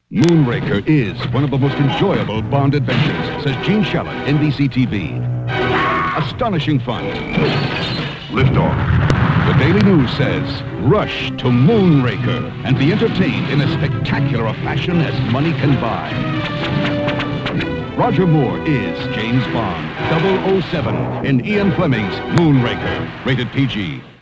Moonraker is one of the most enjoyable Bond adventures, says Gene Shalit, NBC TV. Astonishing fun. Liftoff. The Daily News says, rush to Moonraker and be entertained in as spectacular a fashion as money can buy. Roger Moore is James Bond, 007 in Ian Fleming's Moonraker, rated PG.